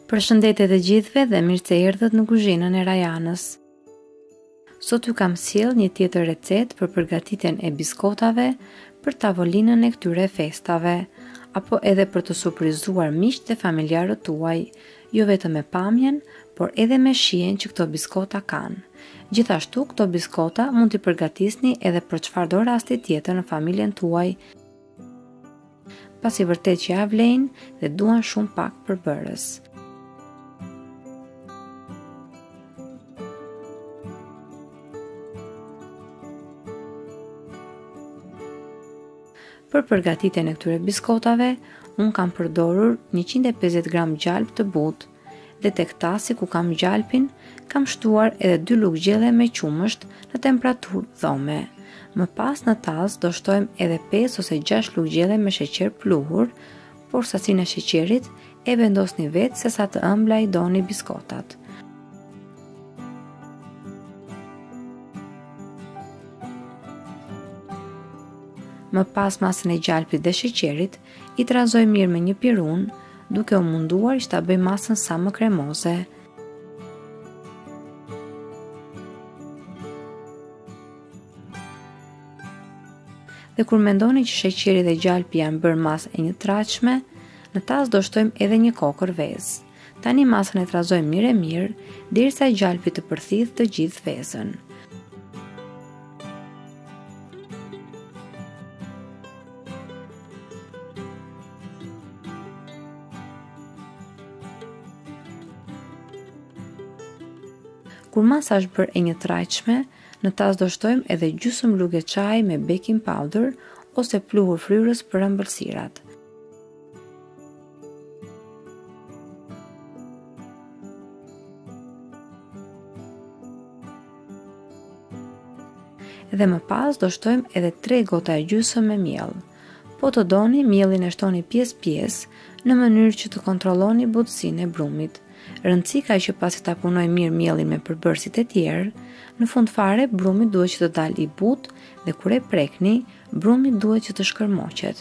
Përshëndetje të gjithëve dhe mirë se erdhët në kuzhinën e Rajanës. Sot ju kam sjell një tjetër recetë për përgatitjen e biskotave për tavolinën e këtyre festave, apo edhe për të surprizuar miqtë e familjarët tuaj, jo vetëm me pamjen, por edhe me shijen që këto biskota kanë. Gjithashtu, këto biskota mund t'i përgatisni edhe për çfarëdo rasti tjetër në familjen tuaj, pasi vërtet që ja vlejnë dhe duan shumë pak përbërës. Për përgatitjen e këtyre biskotave, unë kam përdorur 150 gram gjalp të butë dhe tek tasi ku kam gjalpin, kam shtuar edhe 2 lugë gjelle me qumësht në temperaturë dhome. Më pas në tas do shtojmë edhe 5 ose 6 lugë gjelle me sheqer pluhur, por sasinë e sheqerit e vendosni vetë se sa të ëmbla i doni biskotat. Më pas masën e gjalpit dhe sheqerit, i trazoj mirë me një pirun, duke u munduar që ta bëj masën sa më kremoze. Dhe kur mendoni që sheqeri dhe gjalpi janë bërë masë e një traqme, në tas do shtojmë edhe një kokër vezë. Tani masën e trazojmë mirë, derisa gjalpi të përthith të gjithë vezën. Kur masa është bërë e një trajqme, në tas do shtojmë edhe gjysmë lugë çaji me baking powder ose pluhur fryrës për ëmbëlsirat. Dhe më pas do shtojmë edhe 3 gota e gjysmë me miell. Po të doni, miellin e shtoni pjesë në mënyrë që të kontrolloni butësinë e brumit. Rëndësika që pasi ta punoj mirë miellin me përbërësit e tjerë, në fund fare brumi duhet që të dalë i butë dhe kur e prekni, brumi duhet që të shkërmoqet.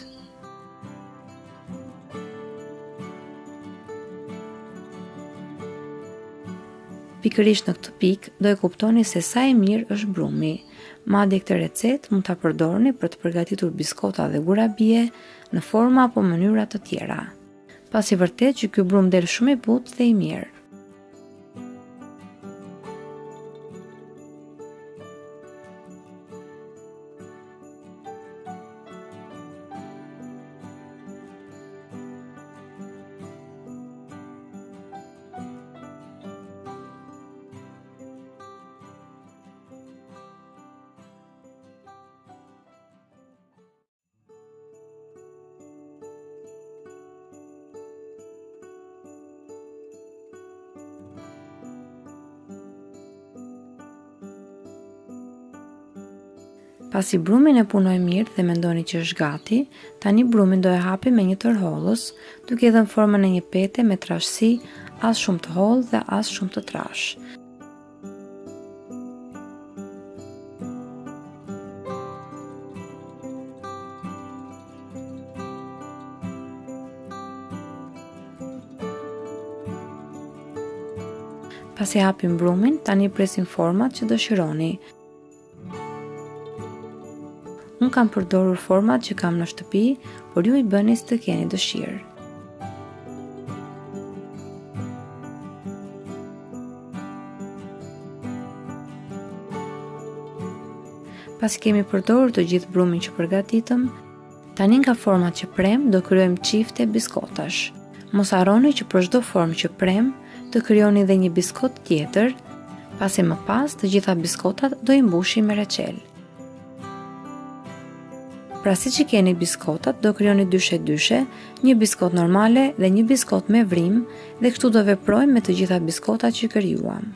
Pikërisht në këtë pikë do e kuptoni se sa i mirë është brumi. Madje këtë recetë mund ta përdorni për të përgatitur biskota dhe gurabie në forma apo mënyra të tjera. Pasi vërtet që ky brum del shumë i butë dhe i mirë. Pasi brumin e punoj mirë dhe mendoni që është gati, tani brumin do e hapi me një tërhollës, duke dhënë formën e një pete me trashësi as shumë të hollë dhe as shumë të trash. Pasi hapim brumin, tani presim format që dëshironi. Unë kam përdorur format që kam në shtëpi, por ju i bëni së të keni dëshirë. Pasi kemi përdorur të gjithë brumin që përgatitëm, tani nga format që prem do kryojmë çifte biskotash. Mos harroni që për çdo formë që prem, të krijoni edhe një biskot tjetër, pasi më pas të gjitha biskotat do i mbushi me reçel. Pra si që keni biskotat, do kryoni dyshe, një biskot normale dhe një biskot me vrim dhe kështu do veprojmë me të gjitha biskotat që krijuam.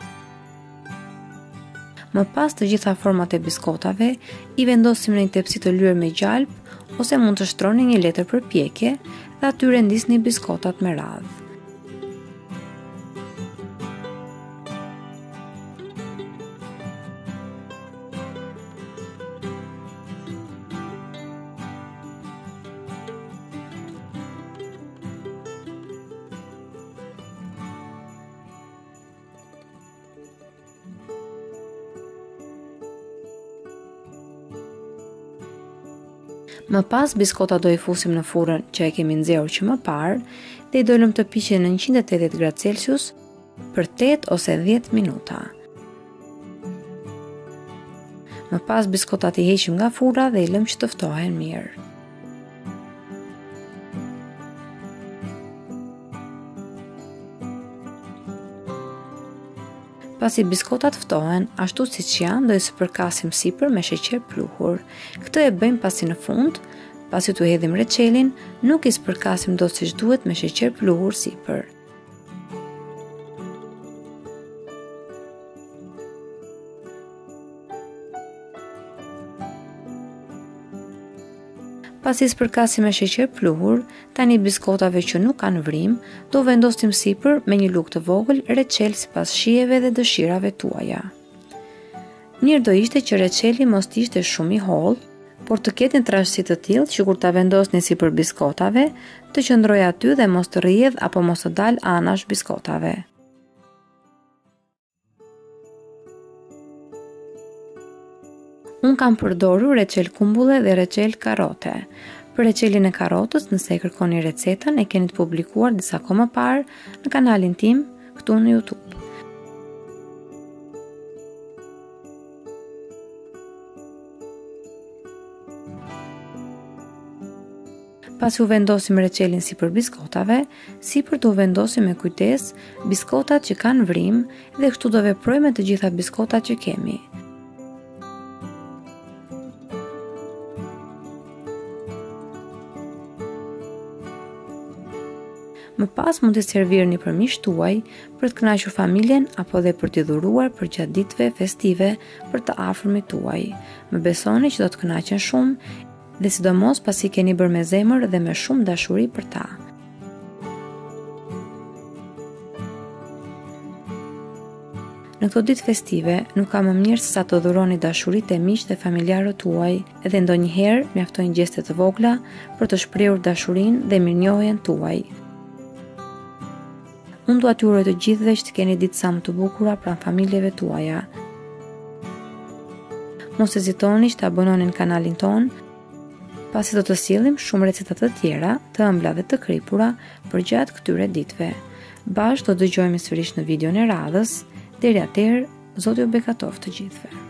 Më pas të gjitha format e biskotave, i vendosim në një tepsi të lyer me gjalp ose mund të shtroni një letër përpjekje dhe atyre ndisni biskotat me radhë. Më pas biskota do i fusim në furrën që e kemi nxehur që më parë dhe i do lëm të piqen në 180 gradë Celsius për 8 ose 10 minuta. Më pas biskotat i heqim nga furra dhe i lëm që të ftohen mirë. Pasi biskotat ftohen, ashtu siç janë, do i sipërkasim sipër me sheqer pluhur. Këtë e bëjmë pasi në fund, pasi t'u hedhim reçelin, nuk i sipërkasim dot siç duhet me sheqer pluhur sipër. Pasi sipërkasim me sheqer pluhur, tani biskotave që nuk kanë vrim, do vendosim sipër me një lugë të vogël reçel sipas shijeve dhe dëshirave tuaja. Mirë do ishte që reçeli mos të ishte shumë i hollë, por të ketë një trashësi të tillë që kur ta vendosni sipër biskotave, të qëndrojë aty dhe mos të rrjedh apo mos të dalë anash biskotave. Unë kam përdorur reçel kumbulle dhe reçel karote. Për reçelin e karotës, nëse e kërkoni recetën, e keni të publikuar disa kohë më parë në kanalin tim këtu në YouTube. Pasi u vendosim reçelin sipër biskotave, sipër do vendosim me kujdes biskotat që kanë vrim dhe kështu do veprojmë me të gjitha biskotat që kemi. Më pas mund të servirni për miqtë tuaj, për të kënaqur familjen apo dhe për t'i dhuruar për gjatë ditëve festive për të afërmit tuaj. Më besoni që do të kënaqen shumë dhe sidomos pasi keni bërë me zemër dhe me shumë dashuri për ta. Në këto ditë festive, nuk ka më mirë se sa të dhuroni dashuritë e miqtë dhe familjarët tuaj, edhe ndonjëherë mjaftojnë gjeste të vogla për të shprehur dashurinë dhe mirënjohjen tuaj. Unë dua t'ju uroj të gjithëve që të keni ditë sa më të bukura pranë familjeve tuaja. Mos hezitoni që ta abononin kanalin ton, pasi do të sillim shumë receta të tjera, të ëmbla dhe të kripura për gjatë këtyre ditëve. Bashkë do dëgjojmë sërish në videon e radhës. Deri atëherë, Zoti ju bekatoft të gjithëve.